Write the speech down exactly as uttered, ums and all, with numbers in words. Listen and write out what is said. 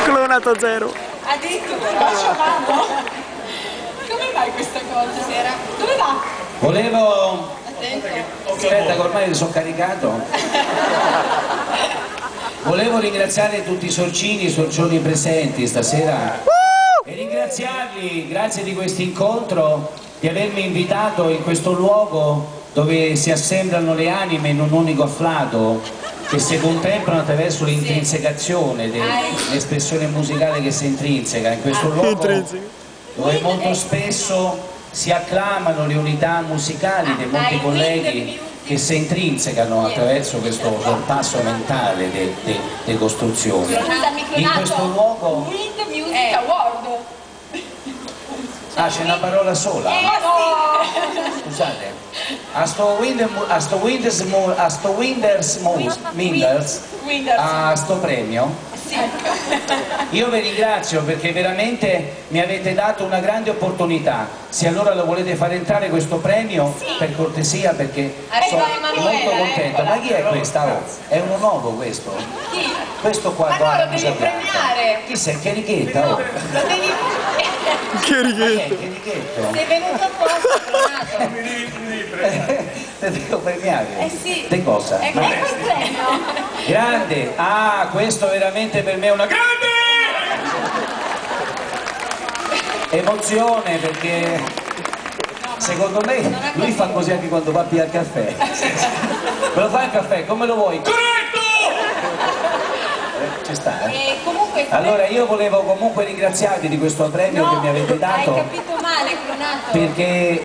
Clonato zero. Addirittura. Come fai questa cosa? Sera. Dove va? Volevo... Attento. Aspetta che ormai mi sono caricato. Volevo ringraziare tutti i sorcini, i sorcioni presenti stasera e ringraziarli, grazie di questo incontro, di avermi invitato in questo luogo dove si assemblano le anime in un unico afflato che si contemplano attraverso l'intrinsecazione dell'espressione musicale che si intrinseca in questo luogo dove molto spesso si acclamano le unità musicali dei molti colleghi che si intrinsecano attraverso questo sorpasso mentale delle de, de costruzioni. In questo luogo... Wind Music Award. Ah, c'è una parola sola? Eh, no. Scusate, a sto Winders, a sto Winders, a sto Winders, Winders, a sto premio, io vi ringrazio perché veramente mi avete dato una grande opportunità. Se allora lo volete fare entrare questo premio, sì, per cortesia, perché sono molto contento. Ma chi è questa? Oh, è uno nuovo questo? Chi? Questo qua, ma qua, no, lo devi premiare. Chi sei? Chierichetta? Oh. Lo devi... Chierichetto. Chierichetto? Sei venuto apposta, Clonato. Te devo premiare? Eh sì. Di cosa? Ecco, ecco il premio. Grande! Ah, questo veramente per me è una grande emozione, perché secondo me lui fa così anche quando va a pigliare il caffè. Me lo fai il caffè? Come lo vuoi? Corretto! Eh, ci sta, eh? E comunque... Allora io volevo comunque ringraziarvi di questo premio no, che mi avete dato. Hai capito male, Clonato. Perché